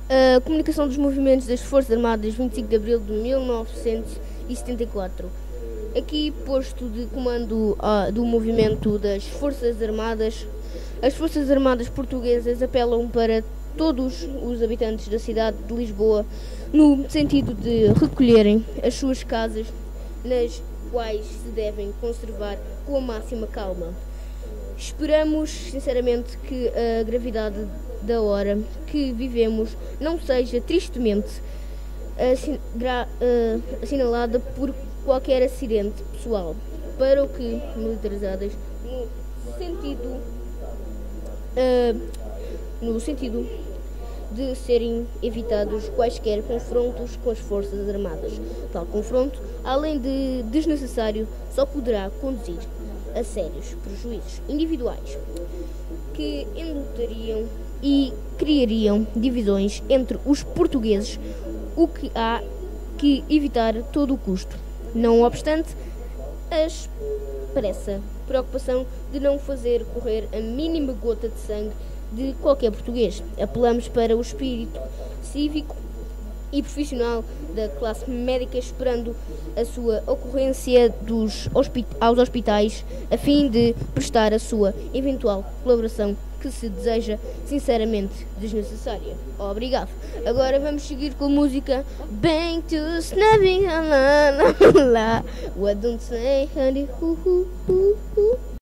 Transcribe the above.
A comunicação dos movimentos das Forças Armadas 25 de Abril de 1974. Aqui, posto de comando do movimento das Forças Armadas, as Forças Armadas portuguesas apelam para todos os habitantes da cidade de Lisboa no sentido de recolherem as suas casas, nas quais se devem conservar com a máxima calma. Esperamos sinceramente que a gravidade da hora que vivemos não seja tristemente assinalada por qualquer acidente pessoal, para o que militarizadas no sentido de serem evitados quaisquer confrontos com as Forças Armadas. Tal confronto, além de desnecessário, só poderá conduzir a sérios prejuízos individuais que enlutariam e criariam divisões entre os portugueses, o que há que evitar a todo o custo. Não obstante, a expressa preocupação de não fazer correr a mínima gota de sangue de qualquer português, apelamos para o espírito cívico e profissional da classe médica, esperando a sua ocorrência aos hospitais, a fim de prestar a sua eventual colaboração, que se deseja sinceramente desnecessária. Obrigado. Agora vamos seguir com a música Bang to Snapping, la la la, what don't say honey,